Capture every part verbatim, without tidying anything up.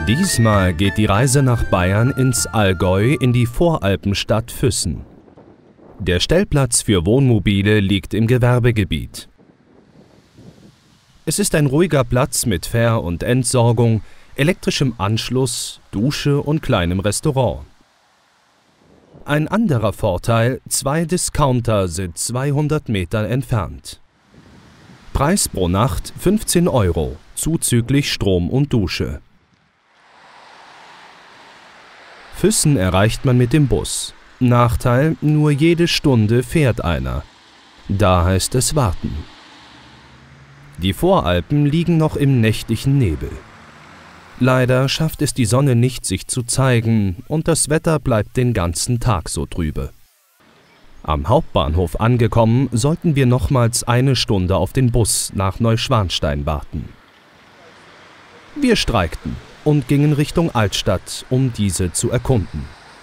Diesmal geht die Reise nach Bayern ins Allgäu in die Voralpenstadt Füssen. Der Stellplatz für Wohnmobile liegt im Gewerbegebiet. Es ist ein ruhiger Platz mit Ver- und Entsorgung, elektrischem Anschluss, Dusche und kleinem Restaurant. Ein anderer Vorteil: zwei Discounter sind zweihundert Meter entfernt. Preis pro Nacht fünfzehn Euro, zuzüglich Strom und Dusche. Füssen erreicht man mit dem Bus. Nachteil: nur jede Stunde fährt einer. Da heißt es warten. Die Voralpen liegen noch im nächtlichen Nebel. Leider schafft es die Sonne nicht, sich zu zeigen, und das Wetter bleibt den ganzen Tag so trübe. Am Hauptbahnhof angekommen, sollten wir nochmals eine Stunde auf den Bus nach Neuschwanstein warten. Wir streikten und gingen Richtung Altstadt, um diese zu erkunden.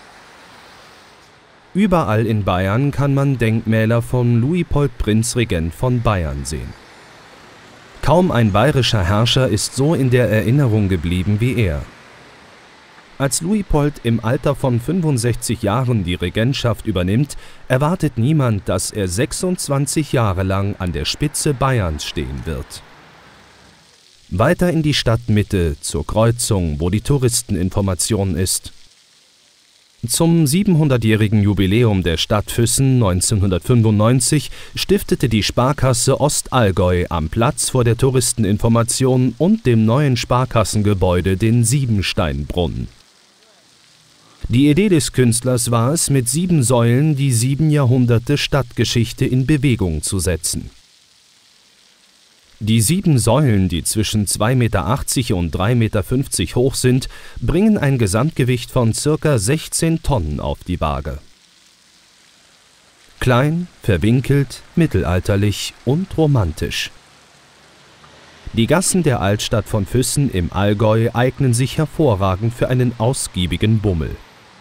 Überall in Bayern kann man Denkmäler von Luitpold Prinzregent von Bayern sehen. Kaum ein bayerischer Herrscher ist so in der Erinnerung geblieben wie er. Als Luitpold im Alter von fünfundsechzig Jahren die Regentschaft übernimmt, erwartet niemand, dass er sechsundzwanzig Jahre lang an der Spitze Bayerns stehen wird. Weiter in die Stadtmitte, zur Kreuzung, wo die Touristeninformation ist. Zum siebenhundertjährigen Jubiläum der Stadt Füssen neunzehnhundertfünfundneunzig stiftete die Sparkasse Ostallgäu am Platz vor der Touristeninformation und dem neuen Sparkassengebäude den Siebensteinbrunnen. Die Idee des Künstlers war es, mit sieben Säulen die sieben Jahrhunderte Stadtgeschichte in Bewegung zu setzen. Die sieben Säulen, die zwischen zwei Meter achtzig und drei Meter fünfzig hoch sind, bringen ein Gesamtgewicht von ca. sechzehn Tonnen auf die Waage. Klein, verwinkelt, mittelalterlich und romantisch. Die Gassen der Altstadt von Füssen im Allgäu eignen sich hervorragend für einen ausgiebigen Bummel.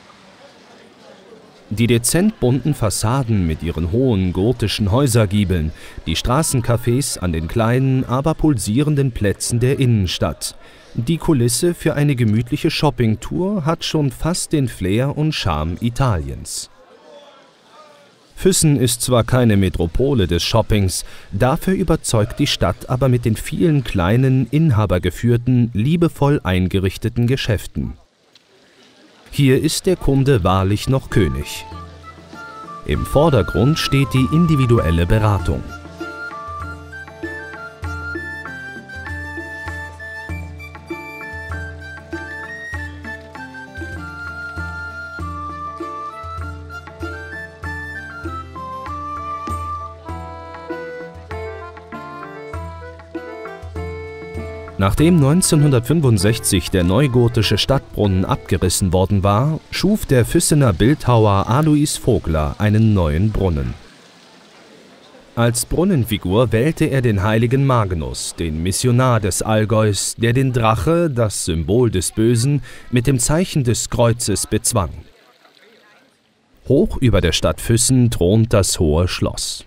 Die dezent bunten Fassaden mit ihren hohen gotischen Häusergiebeln, die Straßencafés an den kleinen, aber pulsierenden Plätzen der Innenstadt. Die Kulisse für eine gemütliche Shoppingtour hat schon fast den Flair und Charme Italiens. Füssen ist zwar keine Metropole des Shoppings, dafür überzeugt die Stadt aber mit den vielen kleinen, inhabergeführten, liebevoll eingerichteten Geschäften. Hier ist der Kunde wahrlich noch König. Im Vordergrund steht die individuelle Beratung. Nachdem neunzehnhundertfünfundsechzig der neugotische Stadtbrunnen abgerissen worden war, schuf der Füssener Bildhauer Alois Vogler einen neuen Brunnen. Als Brunnenfigur wählte er den heiligen Magnus, den Missionar des Allgäus, der den Drache, das Symbol des Bösen, mit dem Zeichen des Kreuzes bezwang. Hoch über der Stadt Füssen thront das Hohe Schloss.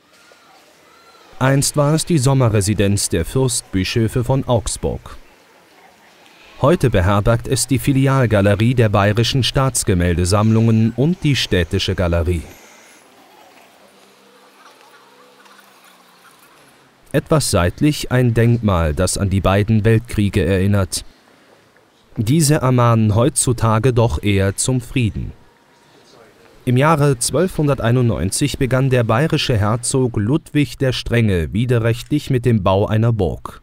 Einst war es die Sommerresidenz der Fürstbischöfe von Augsburg. Heute beherbergt es die Filialgalerie der Bayerischen Staatsgemäldesammlungen und die Städtische Galerie. Etwas seitlich ein Denkmal, das an die beiden Weltkriege erinnert. Diese ermahnen heutzutage doch eher zum Frieden. Im Jahre zwölfhunderteinundneunzig begann der bayerische Herzog Ludwig der Strenge widerrechtlich mit dem Bau einer Burg.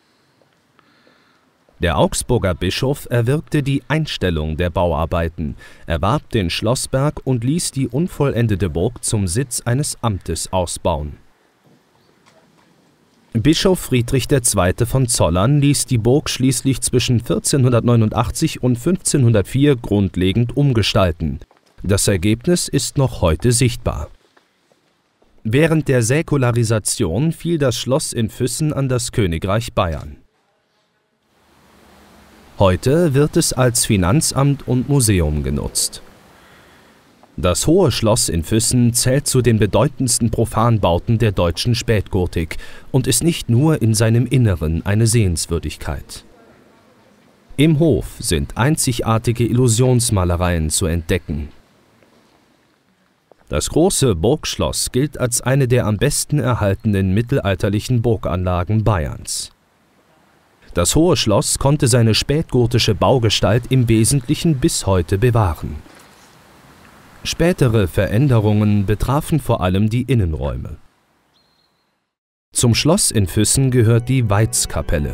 Der Augsburger Bischof erwirkte die Einstellung der Bauarbeiten, erwarb den Schlossberg und ließ die unvollendete Burg zum Sitz eines Amtes ausbauen. Bischof Friedrich der Zweite von Zollern ließ die Burg schließlich zwischen vierzehnhundertneunundachtzig und fünfzehnhundertvier grundlegend umgestalten. Das Ergebnis ist noch heute sichtbar. Während der Säkularisation fiel das Schloss in Füssen an das Königreich Bayern. Heute wird es als Finanzamt und Museum genutzt. Das Hohe Schloss in Füssen zählt zu den bedeutendsten Profanbauten der deutschen Spätgotik und ist nicht nur in seinem Inneren eine Sehenswürdigkeit. Im Hof sind einzigartige Illusionsmalereien zu entdecken. Das große Burgschloss gilt als eine der am besten erhaltenen mittelalterlichen Burganlagen Bayerns. Das Hohe Schloss konnte seine spätgotische Baugestalt im Wesentlichen bis heute bewahren. Spätere Veränderungen betrafen vor allem die Innenräume. Zum Schloss in Füssen gehört die Veitskapelle.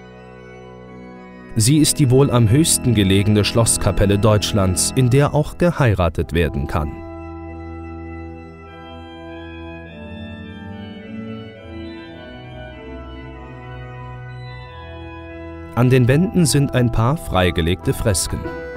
Sie ist die wohl am höchsten gelegene Schlosskapelle Deutschlands, in der auch geheiratet werden kann. An den Wänden sind ein paar freigelegte Fresken.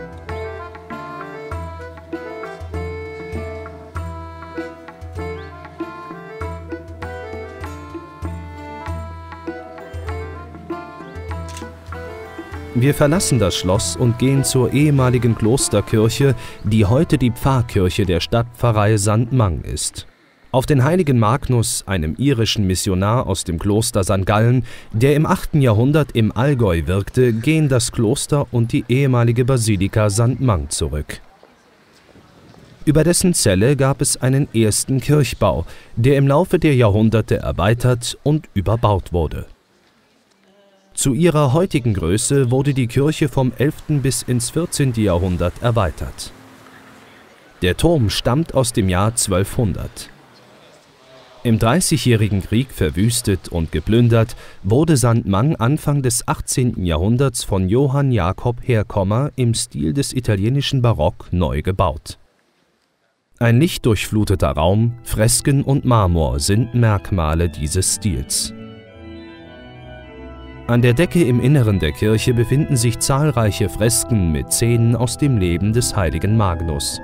Wir verlassen das Schloss und gehen zur ehemaligen Klosterkirche, die heute die Pfarrkirche der Stadtpfarrei Sankt Mang ist. Auf den heiligen Magnus, einem irischen Missionar aus dem Kloster Sankt Gallen, der im achten Jahrhundert im Allgäu wirkte, gehen das Kloster und die ehemalige Basilika Sankt Mang zurück. Über dessen Zelle gab es einen ersten Kirchbau, der im Laufe der Jahrhunderte erweitert und überbaut wurde. Zu ihrer heutigen Größe wurde die Kirche vom elften bis ins vierzehnte Jahrhundert erweitert. Der Turm stammt aus dem Jahr zwölfhundert. Im Dreißigjährigen Krieg verwüstet und geplündert, wurde Sankt Mang Anfang des achtzehnten Jahrhunderts von Johann Jakob Herkommer im Stil des italienischen Barock neu gebaut. Ein lichtdurchfluteter Raum, Fresken und Marmor sind Merkmale dieses Stils. An der Decke im Inneren der Kirche befinden sich zahlreiche Fresken mit Szenen aus dem Leben des heiligen Magnus.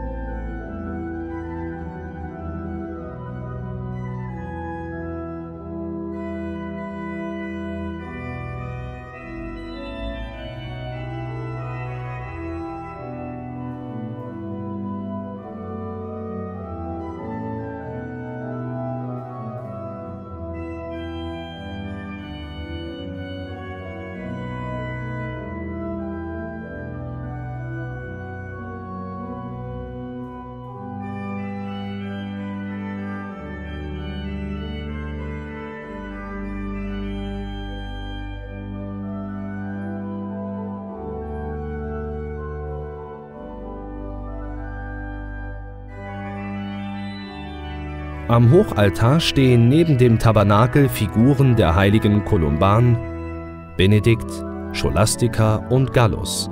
Am Hochaltar stehen neben dem Tabernakel Figuren der Heiligen Kolumban, Benedikt, Scholastica und Gallus.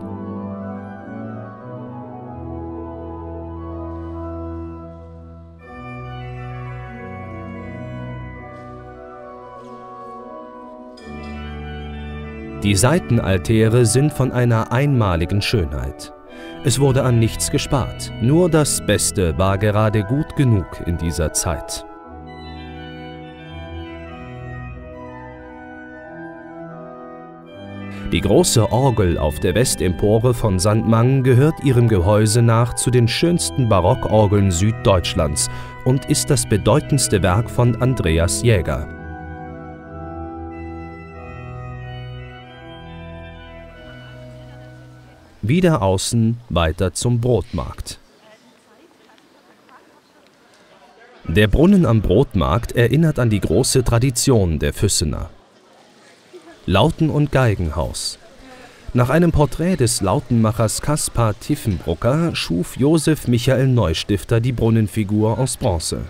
Die Seitenaltäre sind von einer einmaligen Schönheit. Es wurde an nichts gespart, nur das Beste war gerade gut genug in dieser Zeit. Die große Orgel auf der Westempore von Sankt Mang gehört ihrem Gehäuse nach zu den schönsten Barockorgeln Süddeutschlands und ist das bedeutendste Werk von Andreas Jäger. Wieder außen weiter zum Brotmarkt. Der Brunnen am Brotmarkt erinnert an die große Tradition der Füssener. Lauten- und Geigenhaus. Nach einem Porträt des Lautenmachers Caspar Tiefenbrucker schuf Josef Michael Neustifter die Brunnenfigur aus Bronze.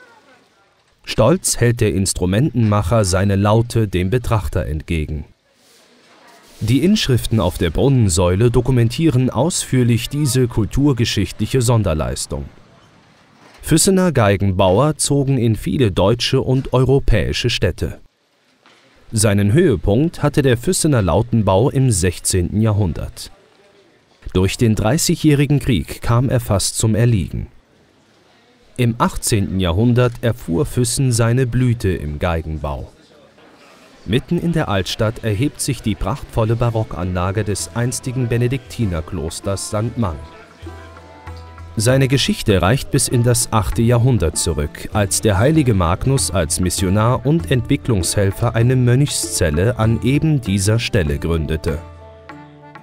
Stolz hält der Instrumentenmacher seine Laute dem Betrachter entgegen. Die Inschriften auf der Brunnensäule dokumentieren ausführlich diese kulturgeschichtliche Sonderleistung. Füssener Geigenbauer zogen in viele deutsche und europäische Städte. Seinen Höhepunkt hatte der Füssener Lautenbau im sechzehnten Jahrhundert. Durch den Dreißigjährigen Krieg kam er fast zum Erliegen. Im achtzehnten Jahrhundert erfuhr Füssen seine Blüte im Geigenbau. Mitten in der Altstadt erhebt sich die prachtvolle Barockanlage des einstigen Benediktinerklosters Sankt Mang. Seine Geschichte reicht bis in das achte Jahrhundert zurück, als der heilige Magnus als Missionar und Entwicklungshelfer eine Mönchszelle an eben dieser Stelle gründete.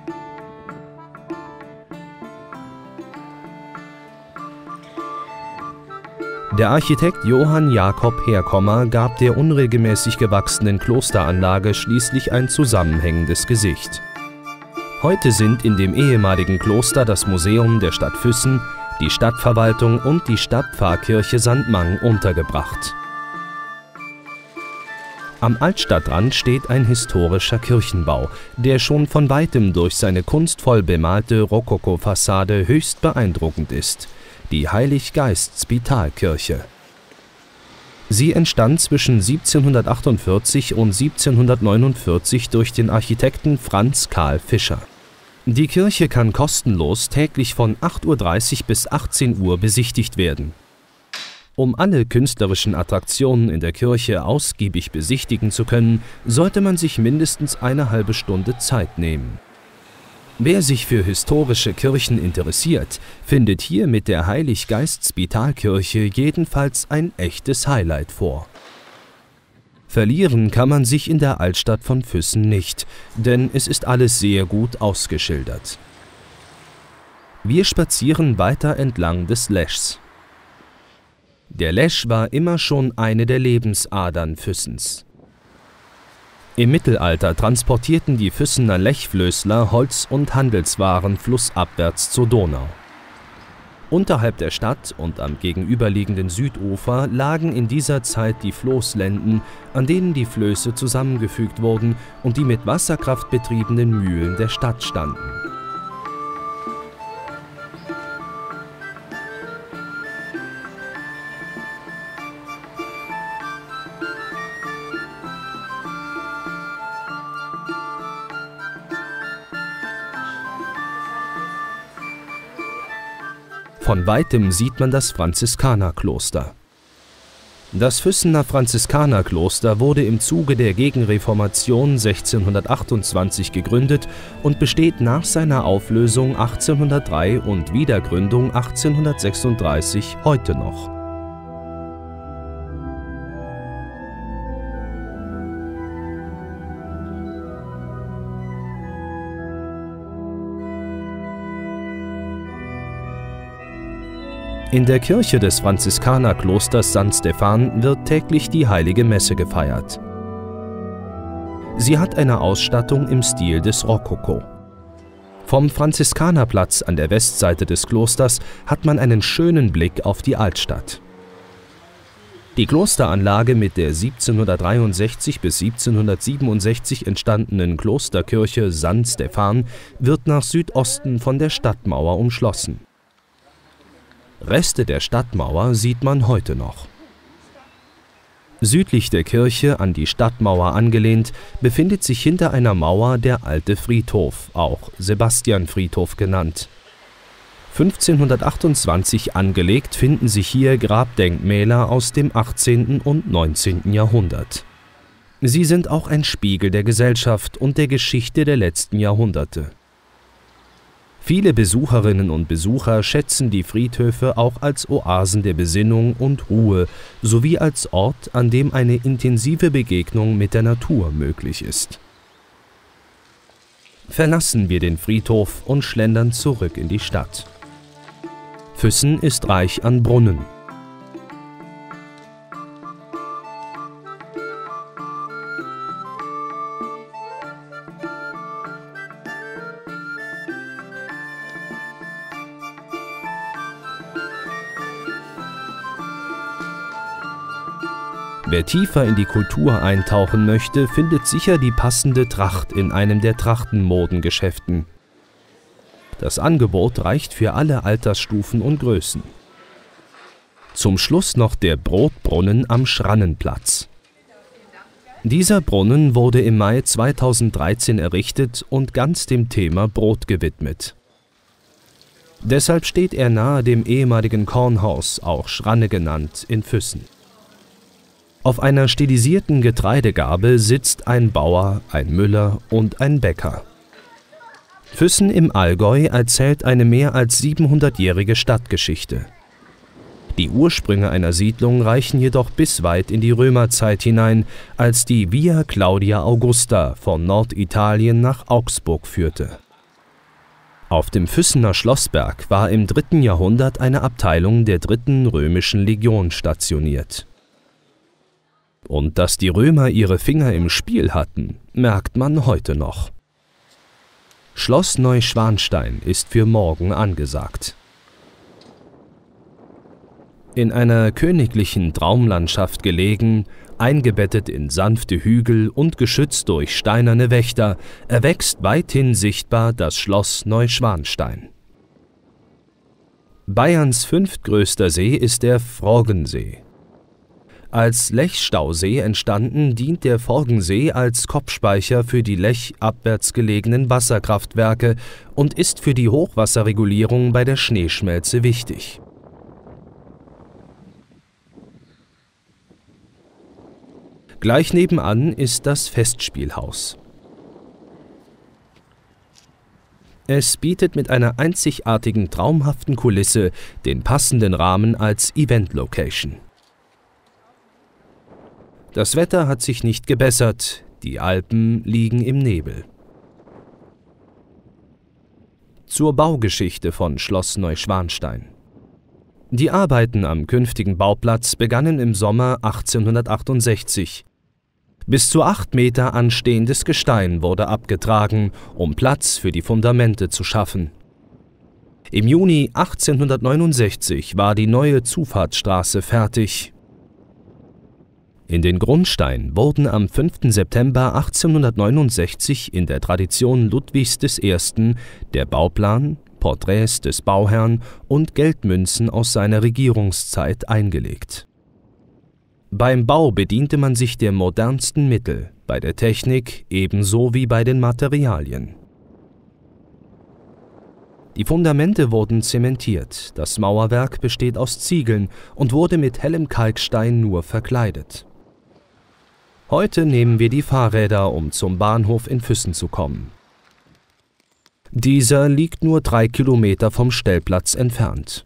Der Architekt Johann Jakob Herkommer gab der unregelmäßig gewachsenen Klosteranlage schließlich ein zusammenhängendes Gesicht. Heute sind in dem ehemaligen Kloster das Museum der Stadt Füssen, die Stadtverwaltung und die Stadtpfarrkirche Sankt Mang untergebracht. Am Altstadtrand steht ein historischer Kirchenbau, der schon von weitem durch seine kunstvoll bemalte Rokoko-Fassade höchst beeindruckend ist, die Heilig-Geist-Spitalkirche. Sie entstand zwischen siebzehnhundertachtundvierzig und siebzehnhundertneunundvierzig durch den Architekten Franz Karl Fischer. Die Kirche kann kostenlos täglich von acht Uhr dreißig bis achtzehn Uhr besichtigt werden. Um alle künstlerischen Attraktionen in der Kirche ausgiebig besichtigen zu können, sollte man sich mindestens eine halbe Stunde Zeit nehmen. Wer sich für historische Kirchen interessiert, findet hier mit der Heilig-Geist-Spitalkirche jedenfalls ein echtes Highlight vor. Verlieren kann man sich in der Altstadt von Füssen nicht, denn es ist alles sehr gut ausgeschildert. Wir spazieren weiter entlang des Leschs. Der Lesch war immer schon eine der Lebensadern Füssens. Im Mittelalter transportierten die Füssener Lechflößler Holz und Handelswaren flussabwärts zur Donau. Unterhalb der Stadt und am gegenüberliegenden Südufer lagen in dieser Zeit die Floßlenden, an denen die Flöße zusammengefügt wurden und die mit Wasserkraft betriebenen Mühlen der Stadt standen. Von weitem sieht man das Franziskanerkloster. Das Füssener Franziskanerkloster wurde im Zuge der Gegenreformation sechzehnhundertachtundzwanzig gegründet und besteht nach seiner Auflösung achtzehnhundertdrei und Wiedergründung achtzehnhundertsechsunddreißig heute noch. In der Kirche des Franziskanerklosters Sankt Stephan wird täglich die Heilige Messe gefeiert. Sie hat eine Ausstattung im Stil des Rokoko. Vom Franziskanerplatz an der Westseite des Klosters hat man einen schönen Blick auf die Altstadt. Die Klosteranlage mit der siebzehnhundertdreiundsechzig bis siebzehnhundertsiebenundsechzig entstandenen Klosterkirche Sankt Stephan wird nach Südosten von der Stadtmauer umschlossen. Reste der Stadtmauer sieht man heute noch. Südlich der Kirche, an die Stadtmauer angelehnt, befindet sich hinter einer Mauer der alte Friedhof, auch Sebastianfriedhof genannt. fünfzehnhundertachtundzwanzig angelegt finden sich hier Grabdenkmäler aus dem achtzehnten und neunzehnten Jahrhundert. Sie sind auch ein Spiegel der Gesellschaft und der Geschichte der letzten Jahrhunderte. Viele Besucherinnen und Besucher schätzen die Friedhöfe auch als Oasen der Besinnung und Ruhe sowie als Ort, an dem eine intensive Begegnung mit der Natur möglich ist. Verlassen wir den Friedhof und schlendern zurück in die Stadt. Füssen ist reich an Brunnen. Wer tiefer in die Kultur eintauchen möchte, findet sicher die passende Tracht in einem der Trachtenmodengeschäften. Das Angebot reicht für alle Altersstufen und Größen. Zum Schluss noch der Brotbrunnen am Schrannenplatz. Dieser Brunnen wurde im Mai zweitausenddreizehn errichtet und ganz dem Thema Brot gewidmet. Deshalb steht er nahe dem ehemaligen Kornhaus, auch Schranne genannt, in Füssen. Auf einer stilisierten Getreidegabel sitzt ein Bauer, ein Müller und ein Bäcker. Füssen im Allgäu erzählt eine mehr als siebenhundertjährige Stadtgeschichte. Die Ursprünge einer Siedlung reichen jedoch bis weit in die Römerzeit hinein, als die Via Claudia Augusta von Norditalien nach Augsburg führte. Auf dem Füssener Schlossberg war im dritten Jahrhundert eine Abteilung der dritten römischen Legion stationiert. Und dass die Römer ihre Finger im Spiel hatten, merkt man heute noch. Schloss Neuschwanstein ist für morgen angesagt. In einer königlichen Traumlandschaft gelegen, eingebettet in sanfte Hügel und geschützt durch steinerne Wächter, erwächst weithin sichtbar das Schloss Neuschwanstein. Bayerns fünftgrößter See ist der Forggensee. Als Lechstausee entstanden, dient der Forggensee als Kopfspeicher für die Lech abwärts gelegenen Wasserkraftwerke und ist für die Hochwasserregulierung bei der Schneeschmelze wichtig. Gleich nebenan ist das Festspielhaus. Es bietet mit einer einzigartigen, traumhaften Kulisse den passenden Rahmen als Event-Location. Das Wetter hat sich nicht gebessert, die Alpen liegen im Nebel. Zur Baugeschichte von Schloss Neuschwanstein. Die Arbeiten am künftigen Bauplatz begannen im Sommer achtzehnhundertachtundsechzig. Bis zu acht Meter anstehendes Gestein wurde abgetragen, um Platz für die Fundamente zu schaffen. Im Juni achtzehnhundertneunundsechzig war die neue Zufahrtsstraße fertig. In den Grundstein wurden am fünften September achtzehnhundertneunundsechzig in der Tradition Ludwigs des Ersten der Bauplan, Porträts des Bauherrn und Geldmünzen aus seiner Regierungszeit eingelegt. Beim Bau bediente man sich der modernsten Mittel, bei der Technik ebenso wie bei den Materialien. Die Fundamente wurden zementiert, das Mauerwerk besteht aus Ziegeln und wurde mit hellem Kalkstein nur verkleidet. Heute nehmen wir die Fahrräder, um zum Bahnhof in Füssen zu kommen. Dieser liegt nur drei Kilometer vom Stellplatz entfernt.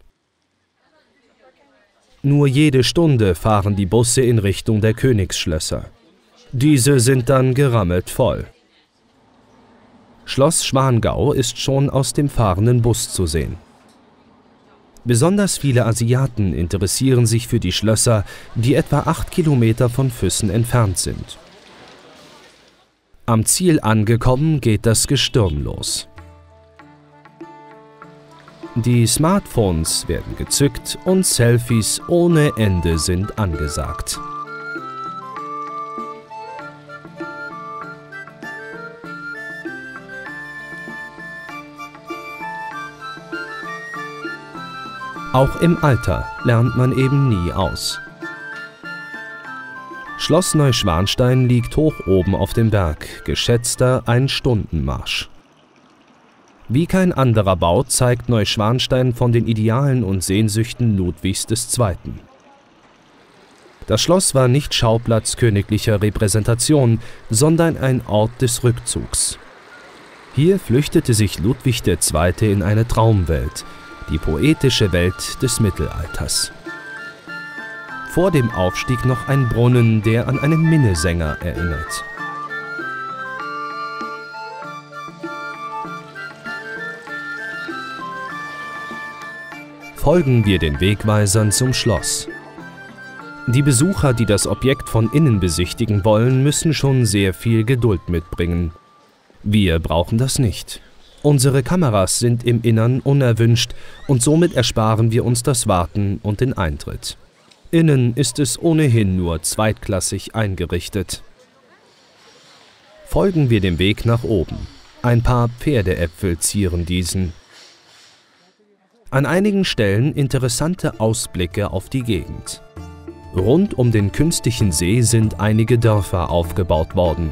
Nur jede Stunde fahren die Busse in Richtung der Königsschlösser. Diese sind dann gerammelt voll. Schloss Schwangau ist schon aus dem fahrenden Bus zu sehen. Besonders viele Asiaten interessieren sich für die Schlösser, die etwa acht Kilometer von Füssen entfernt sind. Am Ziel angekommen geht das Gestürm los. Die Smartphones werden gezückt und Selfies ohne Ende sind angesagt. Auch im Alter lernt man eben nie aus. Schloss Neuschwanstein liegt hoch oben auf dem Berg, geschätzter Ein-Stunden-Marsch. Wie kein anderer Bau zeigt Neuschwanstein von den Idealen und Sehnsüchten Ludwigs des Zweiten. Das Schloss war nicht Schauplatz königlicher Repräsentation, sondern ein Ort des Rückzugs. Hier flüchtete sich Ludwig der Zweite in eine Traumwelt, die poetische Welt des Mittelalters. Vor dem Aufstieg noch ein Brunnen, der an einen Minnesänger erinnert. Folgen wir den Wegweisern zum Schloss. Die Besucher, die das Objekt von innen besichtigen wollen, müssen schon sehr viel Geduld mitbringen. Wir brauchen das nicht. Unsere Kameras sind im Innern unerwünscht und somit ersparen wir uns das Warten und den Eintritt. Innen ist es ohnehin nur zweitklassig eingerichtet. Folgen wir dem Weg nach oben. Ein paar Pferdeäpfel zieren diesen. An einigen Stellen interessante Ausblicke auf die Gegend. Rund um den künstlichen See sind einige Dörfer aufgebaut worden.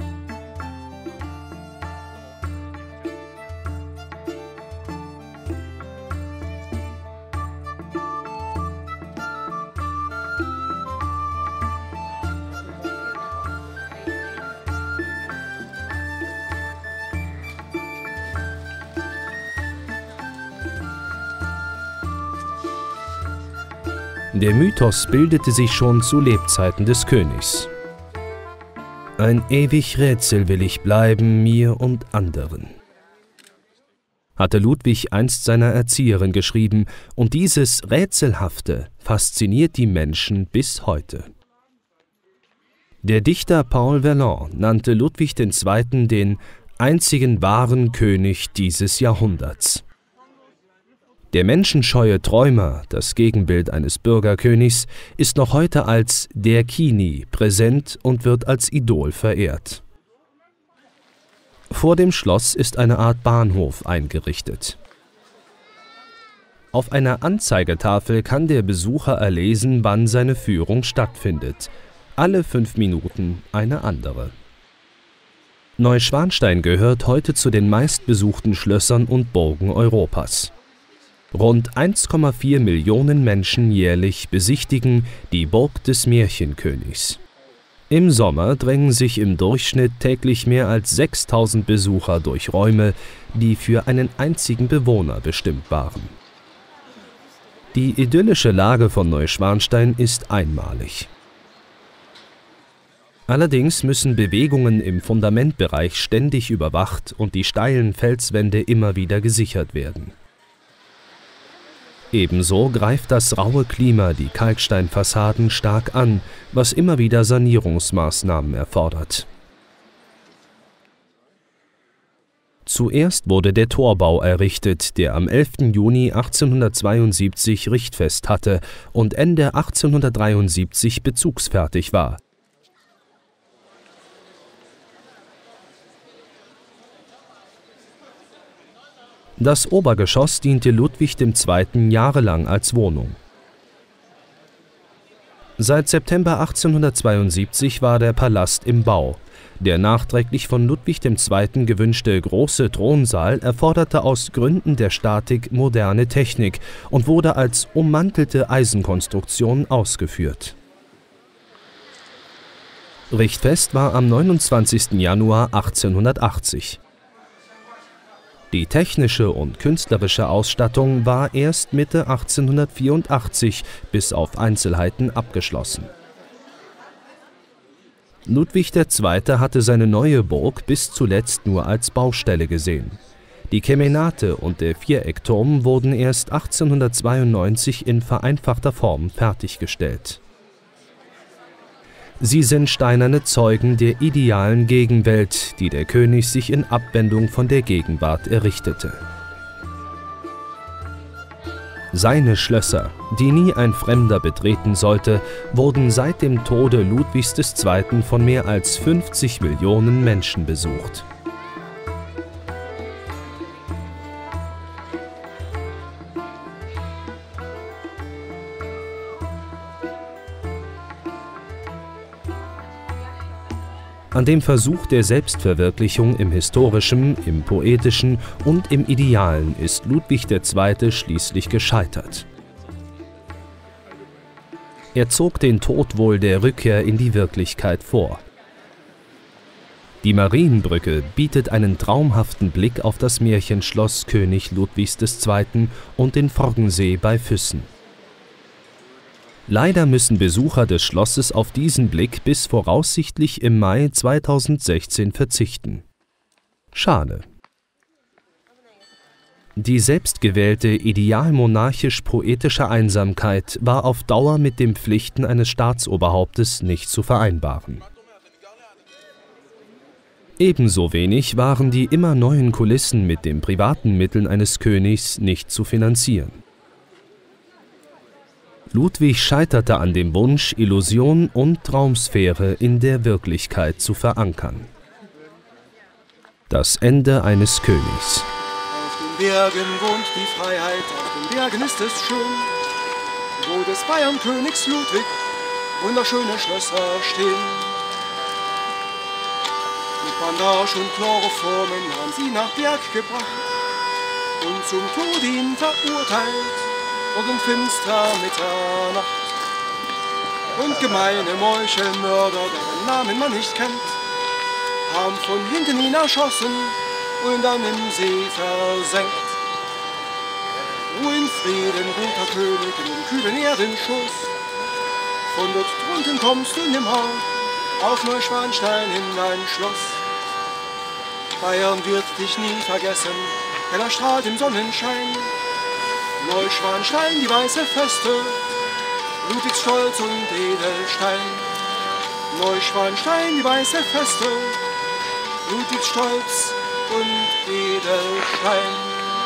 Der Mythos bildete sich schon zu Lebzeiten des Königs. Ein ewig Rätsel will ich bleiben, mir und anderen. hatte Ludwig einst seiner Erzieherin geschrieben, und dieses Rätselhafte fasziniert die Menschen bis heute. Der Dichter Paul Verlaine nannte Ludwig den Zweiten den einzigen wahren König dieses Jahrhunderts. Der menschenscheue Träumer, das Gegenbild eines Bürgerkönigs, ist noch heute als der Kini präsent und wird als Idol verehrt. Vor dem Schloss ist eine Art Bahnhof eingerichtet. Auf einer Anzeigetafel kann der Besucher erlesen, wann seine Führung stattfindet. Alle fünf Minuten eine andere. Neuschwanstein gehört heute zu den meistbesuchten Schlössern und Burgen Europas. Rund eins Komma vier Millionen Menschen jährlich besichtigen die Burg des Märchenkönigs. Im Sommer drängen sich im Durchschnitt täglich mehr als sechstausend Besucher durch Räume, die für einen einzigen Bewohner bestimmt waren. Die idyllische Lage von Neuschwanstein ist einmalig. Allerdings müssen Bewegungen im Fundamentbereich ständig überwacht und die steilen Felswände immer wieder gesichert werden. Ebenso greift das raue Klima die Kalksteinfassaden stark an, was immer wieder Sanierungsmaßnahmen erfordert. Zuerst wurde der Torbau errichtet, der am elften Juni achtzehnhundertzweiundsiebzig Richtfest hatte und Ende achtzehnhundertdreiundsiebzig bezugsfertig war. Das Obergeschoss diente Ludwig dem Zweiten jahrelang als Wohnung. Seit September achtzehnhundertzweiundsiebzig war der Palast im Bau. Der nachträglich von Ludwig dem Zweiten gewünschte große Thronsaal erforderte aus Gründen der Statik moderne Technik und wurde als ummantelte Eisenkonstruktion ausgeführt. Richtfest war am neunundzwanzigsten Januar achtzehnhundertachtzig. Die technische und künstlerische Ausstattung war erst Mitte achtzehnhundertvierundachtzig bis auf Einzelheiten abgeschlossen. Ludwig der Zweite hatte seine neue Burg bis zuletzt nur als Baustelle gesehen. Die Kemenate und der Viereckturm wurden erst achtzehnhundertzweiundneunzig in vereinfachter Form fertiggestellt. Sie sind steinerne Zeugen der idealen Gegenwelt, die der König sich in Abwendung von der Gegenwart errichtete. Seine Schlösser, die nie ein Fremder betreten sollte, wurden seit dem Tode Ludwigs des Zweiten von mehr als fünfzig Millionen Menschen besucht. An dem Versuch der Selbstverwirklichung im Historischen, im Poetischen und im Idealen ist Ludwig der Zweite schließlich gescheitert. Er zog den Tod wohl der Rückkehr in die Wirklichkeit vor. Die Marienbrücke bietet einen traumhaften Blick auf das Märchenschloss König Ludwigs des Zweiten und den Forggensee bei Füssen. Leider müssen Besucher des Schlosses auf diesen Blick bis voraussichtlich im Mai zweitausendsechzehn verzichten. Schade. Die selbstgewählte idealmonarchisch-poetische Einsamkeit war auf Dauer mit den Pflichten eines Staatsoberhauptes nicht zu vereinbaren. Ebenso wenig waren die immer neuen Kulissen mit den privaten Mitteln eines Königs nicht zu finanzieren. Ludwig scheiterte an dem Wunsch, Illusion und Traumsphäre in der Wirklichkeit zu verankern. Das Ende eines Königs. Auf den Bergen wohnt die Freiheit, auf den Bergen ist es schön, wo des Bayernkönigs Ludwig wunderschöne Schlösser stehen. Mit Bandage und Chloroformen haben sie nach Berg gebracht und zum Tod ihn verurteilt. Und in finsterer Mitternacht. Und gemeine Meuchelmörder, deren Namen man nicht kennt, haben von hinten ihn erschossen und dann im See versenkt. Ruhe in Frieden, guter König, in den kühlen Erdenschuss. Von dort drunten kommst du nimmer auf Neuschwanstein in dein Schloss. Bayern wird dich nie vergessen, heller strahlt im Sonnenschein. Neuschwanstein, die weiße Feste, Ludwigsstolz und Edelstein. Neuschwanstein, die weiße Feste, Ludwigsstolz und Edelstein.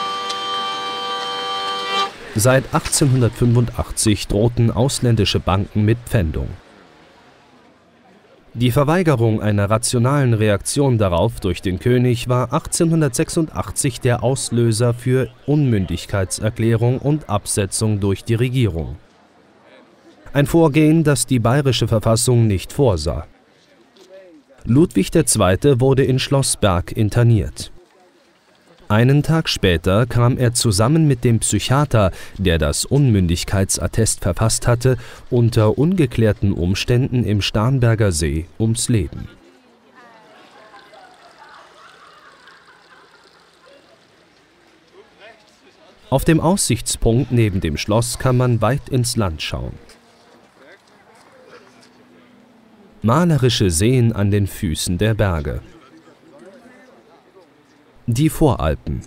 Seit achtzehnhundertfünfundachtzig drohten ausländische Banken mit Pfändung. Die Verweigerung einer rationalen Reaktion darauf durch den König war achtzehnhundertsechsundachtzig der Auslöser für Unmündigkeitserklärung und Absetzung durch die Regierung. Ein Vorgehen, das die bayerische Verfassung nicht vorsah. Ludwig der Zweite wurde in Schlossberg interniert. Einen Tag später kam er zusammen mit dem Psychiater, der das Unmündigkeitsattest verfasst hatte, unter ungeklärten Umständen im Starnberger See ums Leben. Auf dem Aussichtspunkt neben dem Schloss kann man weit ins Land schauen. Malerische Seen an den Füßen der Berge. Die Voralpen.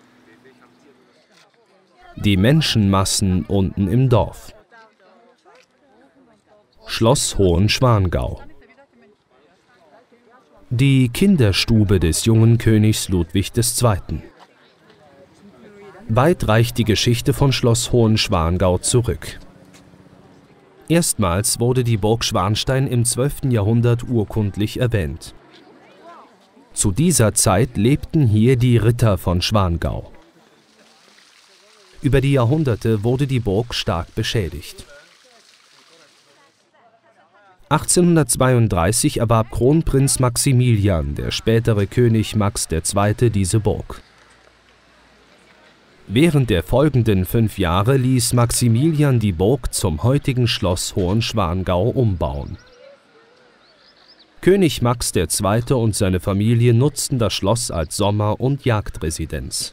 Die Menschenmassen unten im Dorf. Schloss Hohenschwangau. Die Kinderstube des jungen Königs Ludwig des Zweiten. Weit reicht die Geschichte von Schloss Hohenschwangau zurück. Erstmals wurde die Burg Schwanstein im zwölften Jahrhundert urkundlich erwähnt. Zu dieser Zeit lebten hier die Ritter von Schwangau. Über die Jahrhunderte wurde die Burg stark beschädigt. achtzehnhundertzweiunddreißig erwarb Kronprinz Maximilian, der spätere König Max der Zweite, diese Burg. Während der folgenden fünf Jahre ließ Maximilian die Burg zum heutigen Schloss Hohenschwangau umbauen. König Max der Zweite und seine Familie nutzten das Schloss als Sommer- und Jagdresidenz.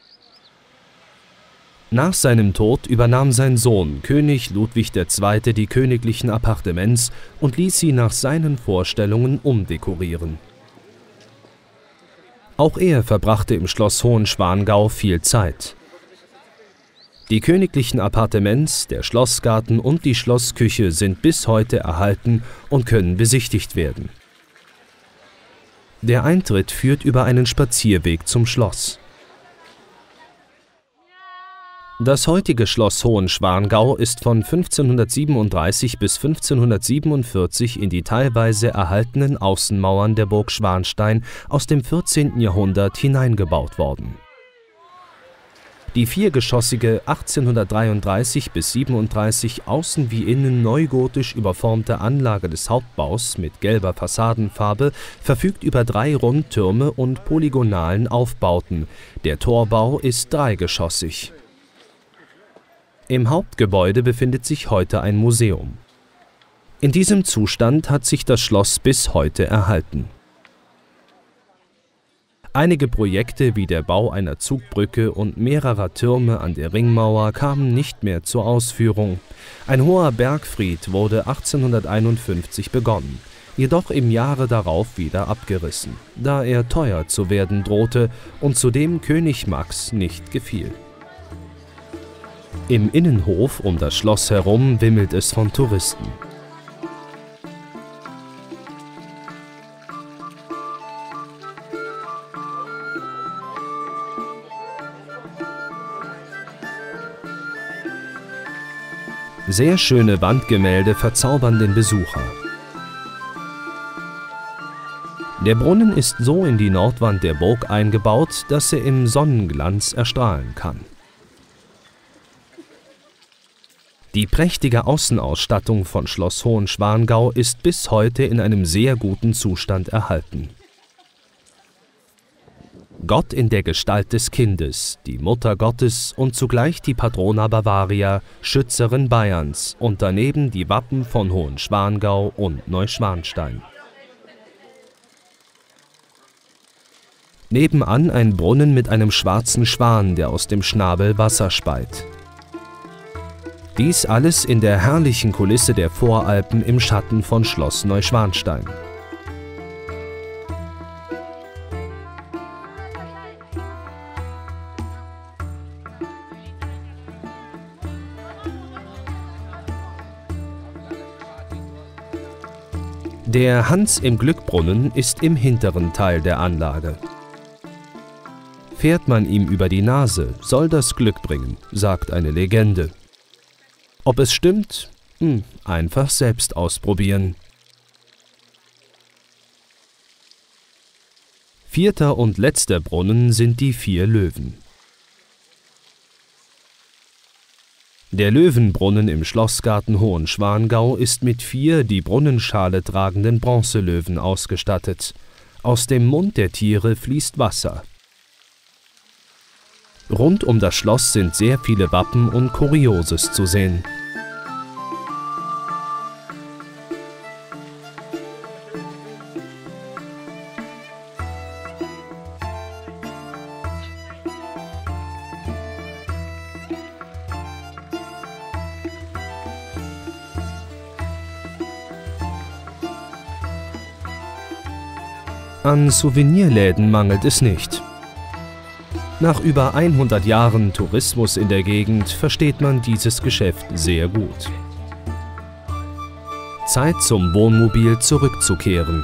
Nach seinem Tod übernahm sein Sohn, König Ludwig der Zweite, die königlichen Appartements und ließ sie nach seinen Vorstellungen umdekorieren. Auch er verbrachte im Schloss Hohenschwangau viel Zeit. Die königlichen Appartements, der Schlossgarten und die Schlossküche sind bis heute erhalten und können besichtigt werden. Der Eintritt führt über einen Spazierweg zum Schloss. Das heutige Schloss Hohenschwangau ist von fünfzehnhundertsiebenunddreißig bis fünfzehnhundertsiebenundvierzig in die teilweise erhaltenen Außenmauern der Burg Schwanstein aus dem vierzehnten Jahrhundert hineingebaut worden. Die viergeschossige achtzehnhundertdreiunddreißig bis siebenunddreißig außen wie innen neugotisch überformte Anlage des Hauptbaus mit gelber Fassadenfarbe verfügt über drei Rundtürme und polygonalen Aufbauten. Der Torbau ist dreigeschossig. Im Hauptgebäude befindet sich heute ein Museum. In diesem Zustand hat sich das Schloss bis heute erhalten. Einige Projekte wie der Bau einer Zugbrücke und mehrerer Türme an der Ringmauer kamen nicht mehr zur Ausführung. Ein hoher Bergfried wurde achtzehnhunderteinundfünfzig begonnen, jedoch im Jahre darauf wieder abgerissen, da er teuer zu werden drohte und zudem König Max nicht gefiel. Im Innenhof um das Schloss herum wimmelt es von Touristen. Sehr schöne Wandgemälde verzaubern den Besucher. Der Brunnen ist so in die Nordwand der Burg eingebaut, dass er im Sonnenglanz erstrahlen kann. Die prächtige Außenausstattung von Schloss Hohenschwangau ist bis heute in einem sehr guten Zustand erhalten. Gott in der Gestalt des Kindes, die Mutter Gottes und zugleich die Patrona Bavaria, Schützerin Bayerns, und daneben die Wappen von Hohenschwangau und Neuschwanstein. Nebenan ein Brunnen mit einem schwarzen Schwan, der aus dem Schnabel Wasser speit. Dies alles in der herrlichen Kulisse der Voralpen im Schatten von Schloss Neuschwanstein. Der Hans im Glückbrunnen ist im hinteren Teil der Anlage. Fährt man ihm über die Nase, soll das Glück bringen, sagt eine Legende. Ob es stimmt? Hm, einfach selbst ausprobieren. Vierter und letzter Brunnen sind die vier Löwen. Der Löwenbrunnen im Schlossgarten Hohenschwangau ist mit vier die Brunnenschale tragenden Bronzelöwen ausgestattet. Aus dem Mund der Tiere fließt Wasser. Rund um das Schloss sind sehr viele Wappen und Kurioses zu sehen. An Souvenirläden mangelt es nicht. Nach über hundert Jahren Tourismus in der Gegend versteht man dieses Geschäft sehr gut. Zeit zum Wohnmobil zurückzukehren.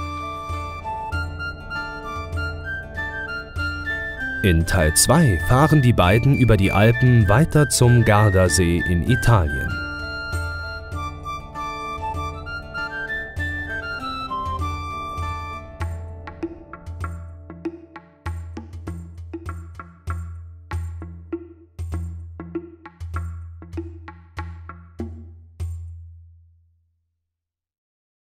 In Teil zwei fahren die beiden über die Alpen weiter zum Gardasee in Italien.